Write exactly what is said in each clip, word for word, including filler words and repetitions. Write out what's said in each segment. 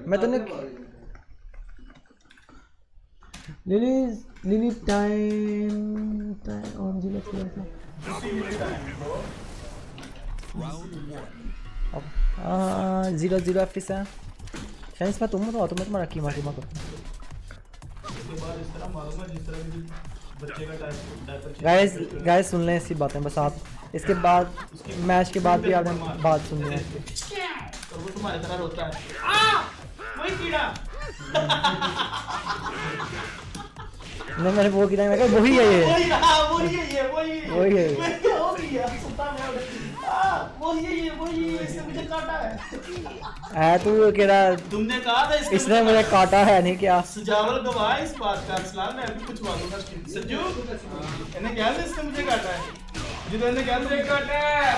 मैं तूने लिली लिली टाइम टाइम ऑन जी लेट्स गो आ जीरो जीरो एफ से शायद इसमें तुम तो तो मैं तुम्हारा कीमा कीमा करूँ इसके बाद इस तरह मारूंगा जिस तरह की बच्चे का डायपर गाइस गाइस सुन लें इसी बातें बस आप इसके बाद मैच के बाद भी आपने बात सुननी है तो वो तुम्हारी तरह रोता है आ वही कीड़ा नहीं मैंने वो कीड़ा मैं कहा वही है ये वही हां वही है ये वही वही है मैं क्या हो गया सुता मैं आ वही है ये वही है इसने मुझे काटा है है तू केड़ा तुमने कहा था इसने इसने मुझे काटा है नहीं क्या सजावल गवाह इस बात का अरसलान मैं अभी कुछ मालूम है सज्जू इन्हें क्या है इसने मुझे काटा है जिन्होंने इन्हें क्या मुझे काटा है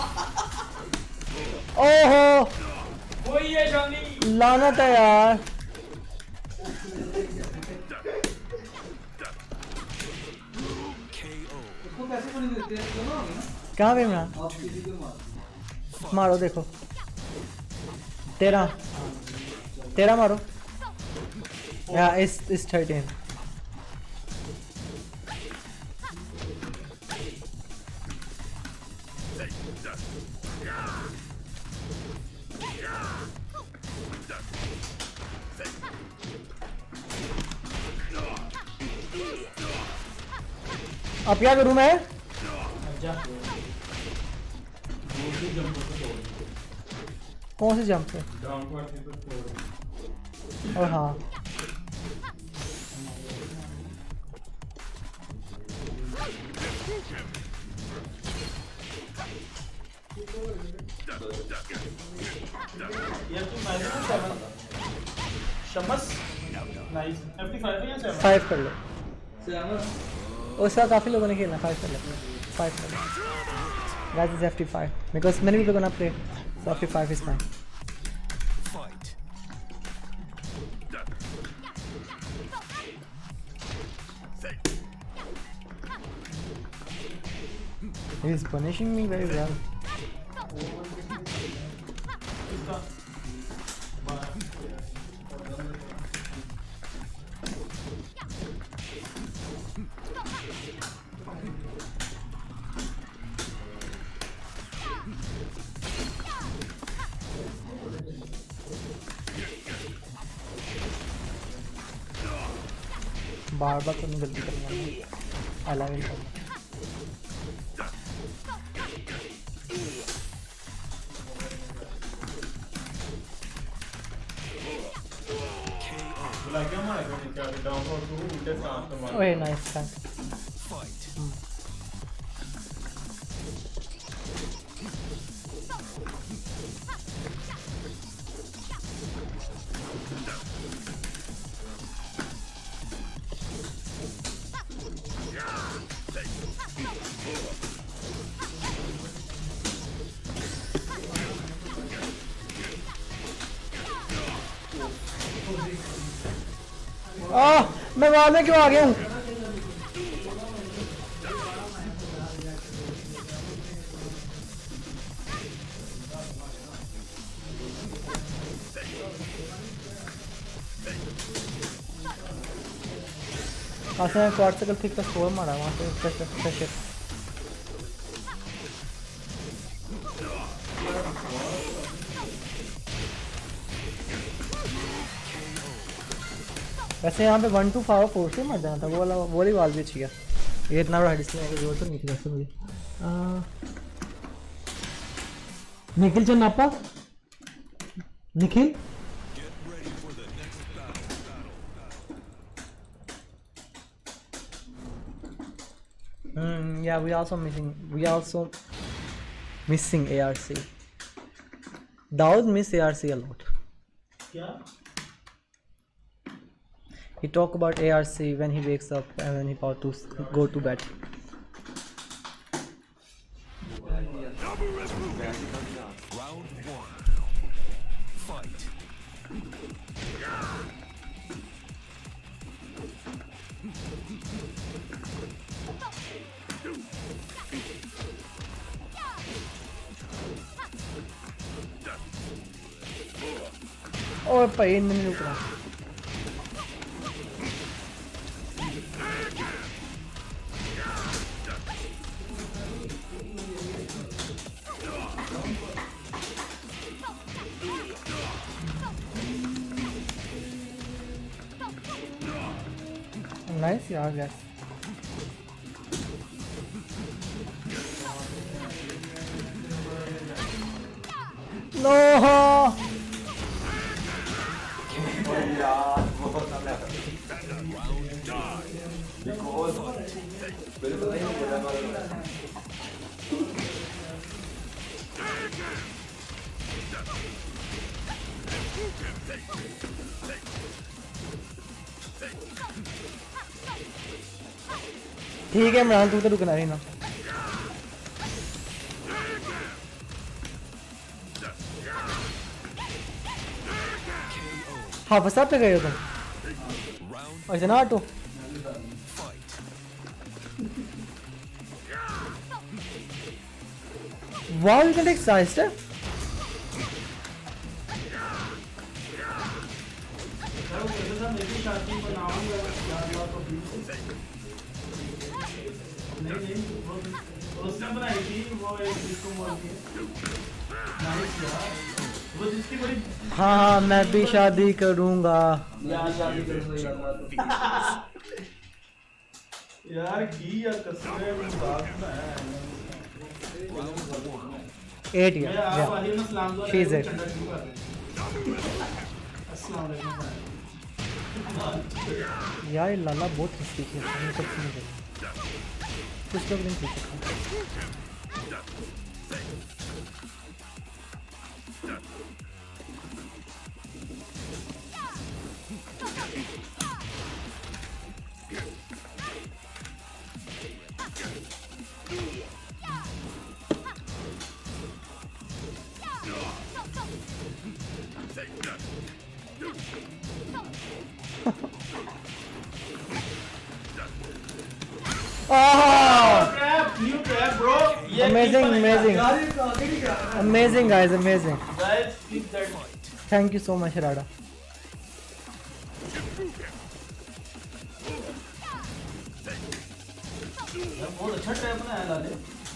ओहो वही है जानी लानत है यार कहाँ पे इमरान मारो देखो तेरा तेरा मारो या इस इस थर्टीन अब क्या करूं मैं कौन से जंप पे और हाँ यार तुम नाइस हो सेवन शमस नाइस एफ फाइव या सेवन फाइव कर लो सेवन उसका काफी लोगों ने खेला फाइव कर लो फाइव कर लो guys is F T five because many people gonna play so F T five is fine he is punishing me very well बार बार तो नहीं गलती करना अलाउ नहीं करना ओए नाइस थैंक आह मैं वहां में क्यों आ गया हूँ मैं क्वाड सर्कल ठीक का स्कोर मारा वहां से प्रेशर प्रेशर वैसे यहाँ पे वन टू फाइव फोर से मर जाना था वो वाला वो वाली बाल भी अच्छी है ये इतना बड़ा डिस्प्ले है जरूरत तो नहीं थी वैसे मुझे Nikhil Channappa Nikhil Hmm, yeah, we also missing. We also missing A R C. Daud miss A R C a lot. क्या? He talk about A R C when he wakes up and when he about to go to bed. Round one. Fight. और भाई नहीं रुक रहा। Nice यार gas. No ठीक है इमरान, तू तो रुकना ही ना। हाँ फसा पे गए हो तुम। अच्छा ना auto. Wow you can take side step. उसने बनाई थी वो एक जिसको बोलती है नाइस यार, वो जिसकी बड़ी हाँ हाँ मैं भी शादी करूंगा यार शादी करूंगा यार की यार कसम है मजाक ना है। एट मैं ईयर आप वाली में सलाम दो। She's it. अस्सलाम वालेकुम। यार ये लाला बहुत रिस्की है, हमें कुछ नहीं करना। कुछ लोग नहीं खेल सकते। New trap, bro. ये Amazing, keep amazing. पकड़- Amazing guys, amazing. Guys, keep that. Thank you so much राडा। यार बहुत अच्छा ट्रैप बनाया लाले।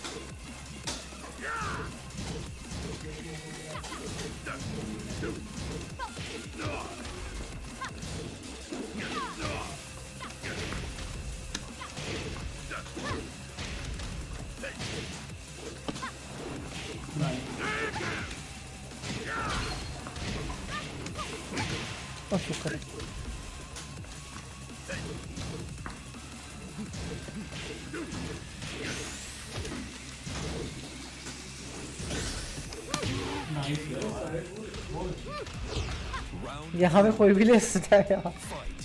ओ शुक्र है। यहाँ पे कोई भी ले सकता है यार।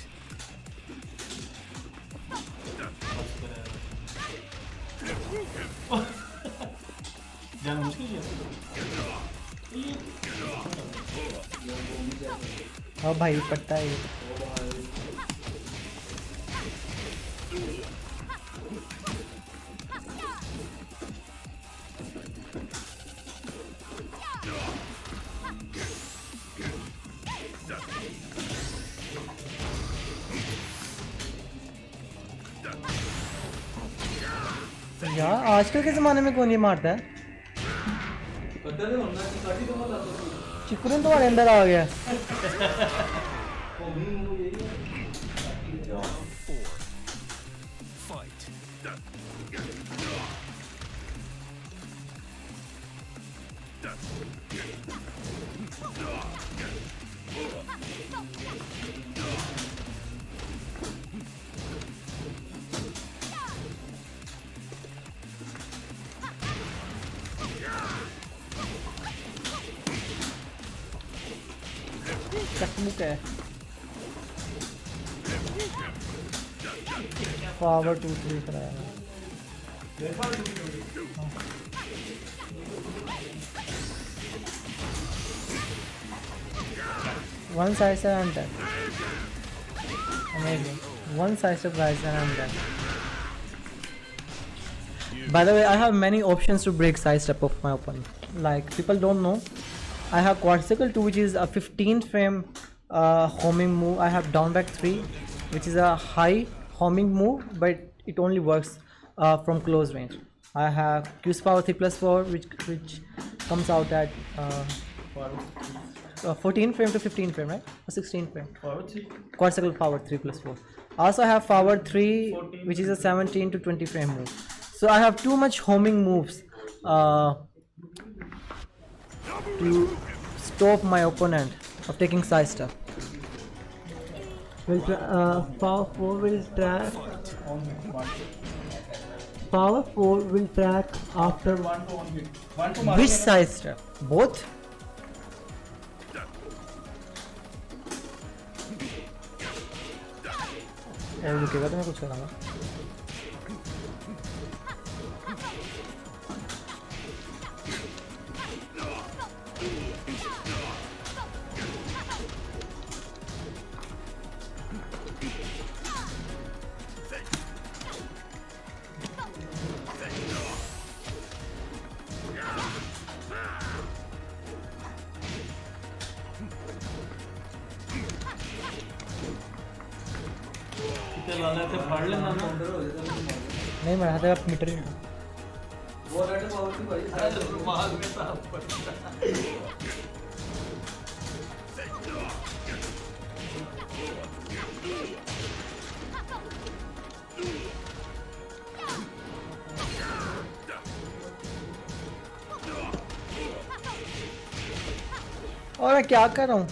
जाना मुश्किल है। हाँ भाई पड़ता है। यार आजकल के जमाने में कौन ये मारता है? चिकुरन तुम्हारे अंदर आ गया। चकमुक है। पावर टू थ्री कराया। One side step and dead. Amazing. One side step guys and I'm dead. By the way, I have many options to break side step of my opponent. Like people don't know, I have Quadricycle two, which is a fifteen frame uh, homing move. I have down back three, which is a high homing move, but it only works uh, from close range. I have Q's power three plus four, which which comes out at uh, uh, fourteen frame to fifteen frame, right? Or sixteen frame. Quadricycle power three plus four. Also I have forward three, which is a seventeen to twenty frame move. So I have too much homing moves uh, to stop my opponent of taking side step. Will uh, power four will track. Power four will track after one to one hit. One to which side step? Both? और रुकेगा तो मैं कुछ करूँगा. नहीं मैं हाथ आप मीटर ही वो रेड पावर की भाई अरे रुमाल में था और मैं क्या कर रहा हूँ.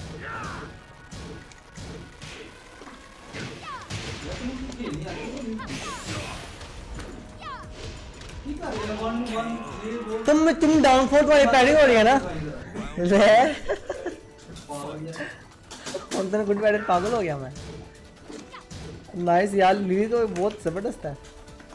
तुम तुम डाउनफॉल तुम्हारी पैडिंग हो रही है ना. कौन सा गुड बैटर पागल हो गया मैं. नाइस यार, ली तो बहुत जबरदस्त है.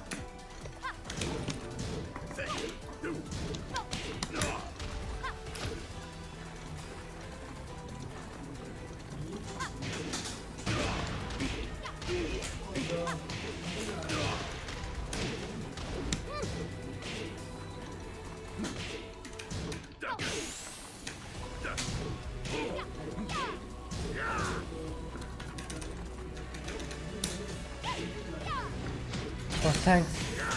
Oh, thanks.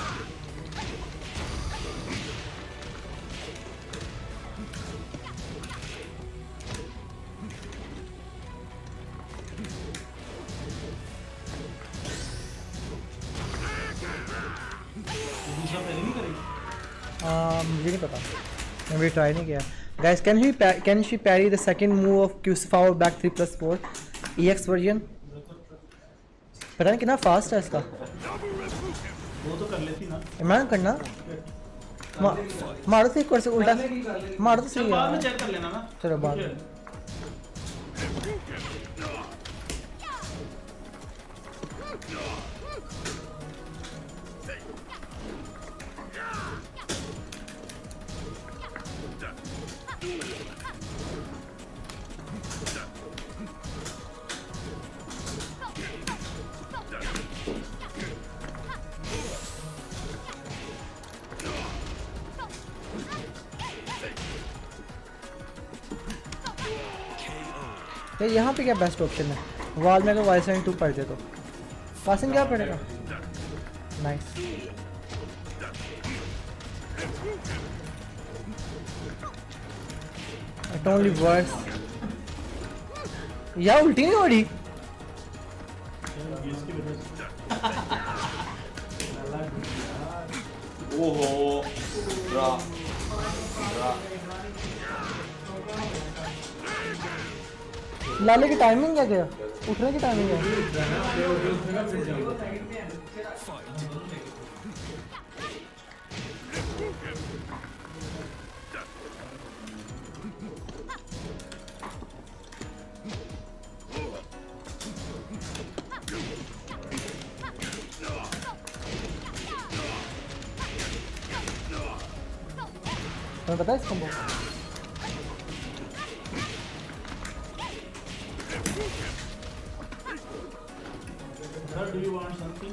Um, मुझे नहीं पता. मैंने ट्राई नहीं किया. Guys, can he can she parry the second move of Q's power back three plus four E X version? पता नहीं कितना फास्ट है इसका. वो तो कर लेती ना. इमरान करना. मा, मारो तो एक बार से उल्टा मारो तो सही है. बाद में चेक कर लेना ना. चलो बाद में. तो यहाँ पे क्या बेस्ट ऑप्शन है. वॉल में अगर वाइस टू पड़ जाए तो पासिंग क्या पड़ेगा. नाइस. It only works. या उल्टी नहीं हो रही. ओहो ड्रा ड्रा. लाले की टाइमिंग क्या क्या उठने की टाइमिंग है. तुम्हें पता है इस combo. Do you want something?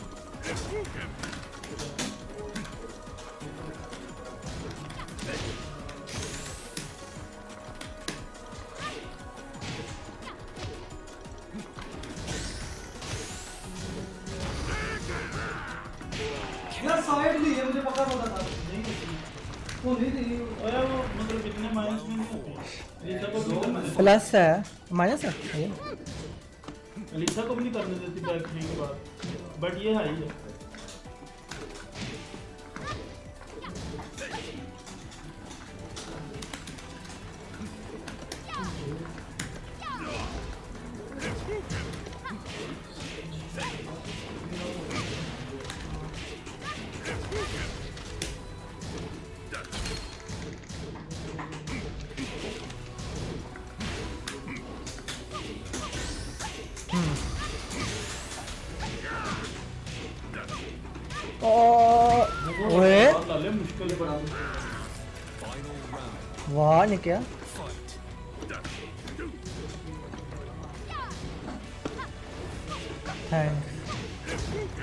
Side ली है मुझे पक्का पता था नहीं होती वो नहीं थी अरे वो मतलब इतने माइनस में नहीं होते अलीसा को भी करने देती प्लस है माइनस है ये अलीसा को भी नहीं करने देती बैक थ्री के बाद बट ये हाई है ओए बहुत लाले मुश्किल पड़ा Final round. वाह ने क्या Fight. थैंक्स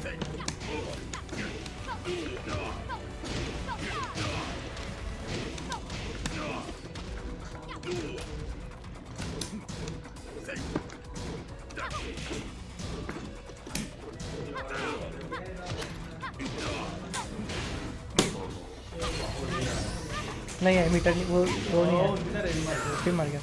नहीं है मीटर नहीं वो वो नहीं है बिना रेडी मार दो फिर मर गया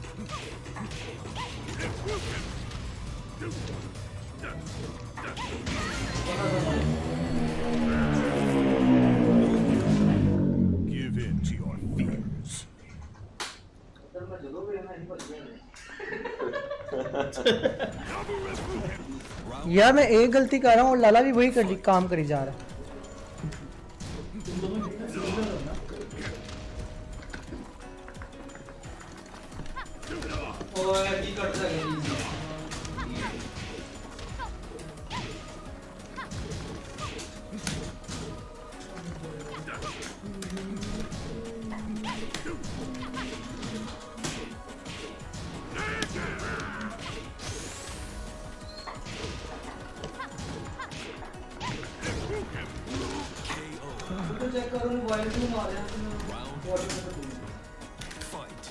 Give in to your fears. यार मैं एक गलती कर रहा हूँ और लाला भी वही कर काम करी जा रहा है तुम दोनों कितने सिमिलर हो ना ओए की कट जाएगी तो चेक करो मोबाइल क्यों मार रहे हैं Fight.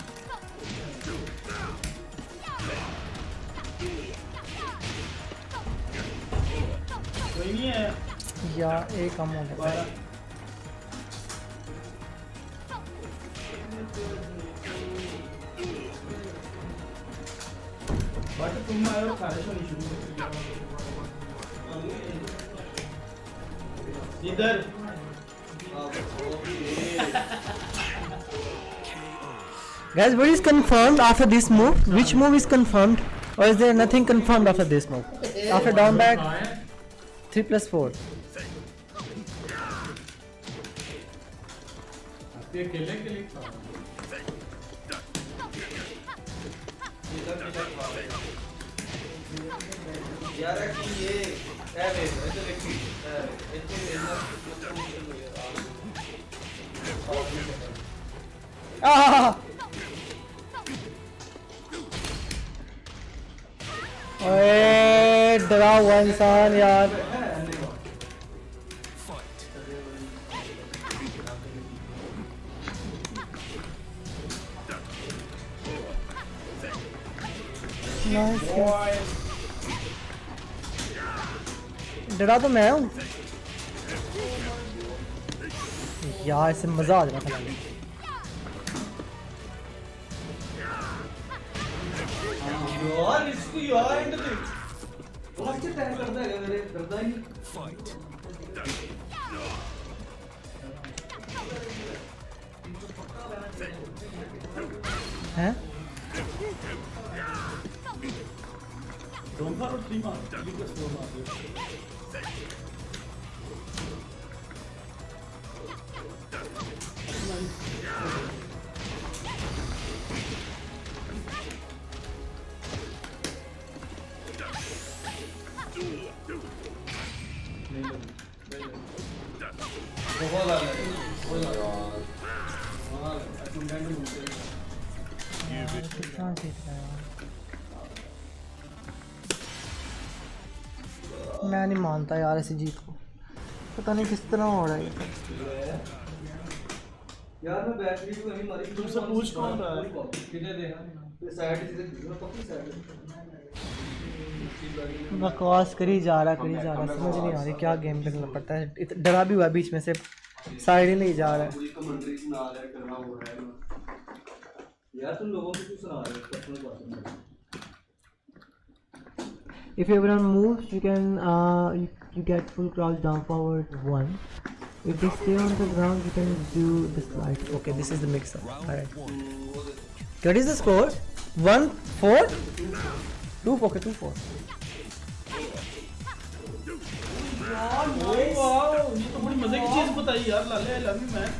कोई नहीं है या एक कम हो गया बारह बट तुम आए हो खाने से नहीं शुरू इधर Guys, what is confirmed after this move? Which move is confirmed? Or is there nothing confirmed after this move? After down back, three plus four. ये अकेले के लिए था यार कि ये है वे ऐसे देखी ऐसे Ah! ओए डरा हुआ इंसान यार Fight. नाइस डरा तो मैं हूँ यार इससे मजा आ जाना था यार इसको यार एंड दे वो अच्छे टाइम करता है मेरे करता ही नहीं Fight. हैं Don't मारो थ्री मार थ्री प्लस फोर मार दो बहुत आ गया बहुत आ गया हाँ तुम डैंड मुझसे Give it. कितना जीत रहा है मैं नहीं मानता यार ऐसी जीत को पता नहीं किस तरह हो रहा है ये। यार मैं बैटरी को नहीं मारी तुमसे पूछ कौन रहा है? कितने दे ये साइड से पक्की साइड बकवास करी जा रहा करी जा रहा समझ नहीं आ रही क्या गेम पे करना पड़ता है। इत- डरा भी हुआ है बीच में से, साइड ही नहीं जा रहा है। पूरी कमेंट्री सुना रहा है, करना हो रहा है यार। तुम लोगों को क्यों सुना रहे हो पर्सनल बातें? If everyone moves, you can uh, you, you get full crouch down forward one. If they stay on the ground, you can do the slide. Okay, this is the mix-up. Alright. What is the score? One four. Two okay, two four. Oh wow, ये तो बड़ी मजे की चीज बताई यार लाले। I love you man.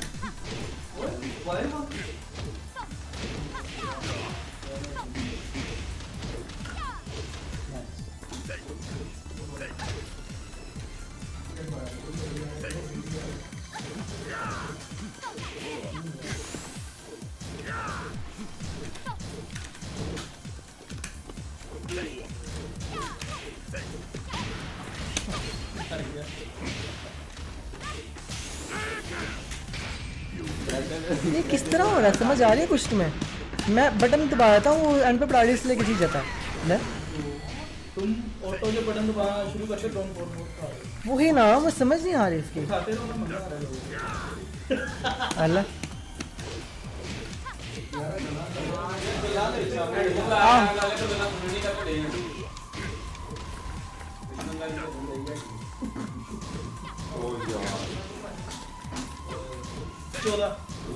ये किस तरह हो रहा है समझ आ रही है कुछ तुम्हें? मैं बटन दबा देता हूँ एंड पे प्राइस लेके चीज जाता है ले। तुम ऑटो के बटन दबाना शुरू करते ड्रोन फोर फोर वही ना, वो समझ नहीं आ रही इसकी। खाते रहो ना, मजा आ रहा है। अल्लाह चौदह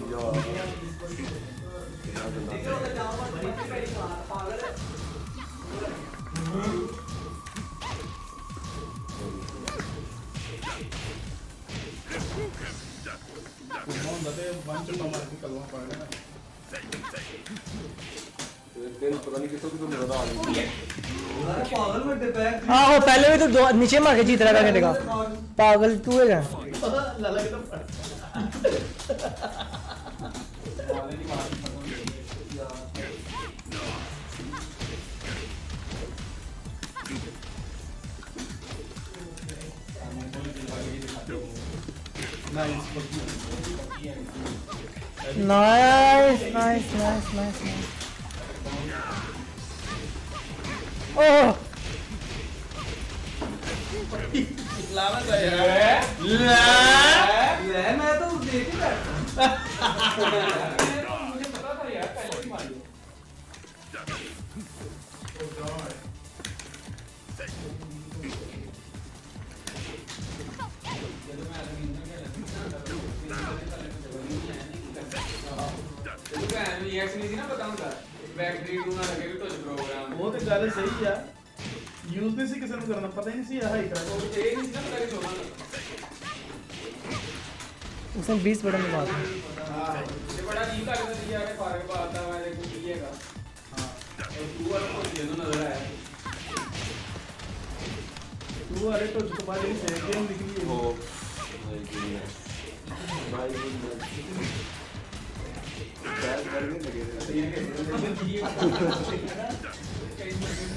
वन चुका मार के कलवा पड़ गया। पता नहीं किसको किसको मिला था आदमी। अरे पागल बड्डे पैक। हाँ वो पहले भी तो दो नीचे मार के जीत रहा था का पागल तू है क्या? लाला के तो nice nice nice nice nice. Oh लाला का यार ले मैं तो देख ही बैठा। मुझे पता था यार, पहले ही मार दिया। वो तो गल सही है, यूज नहीं सी किसी को करना, पता ही नहीं सी हाई करा। उसने बीस बटन दबा दिए। ये बड़ा अजीब लग रहा है यार, फारग बात है वाले को पिएगा। हां और तू वाला को ये तो नजर आया। तू अरे तो उसके बाद ये सेव गेम निकली है। ओ भाई भाई बैल करने लगे थे।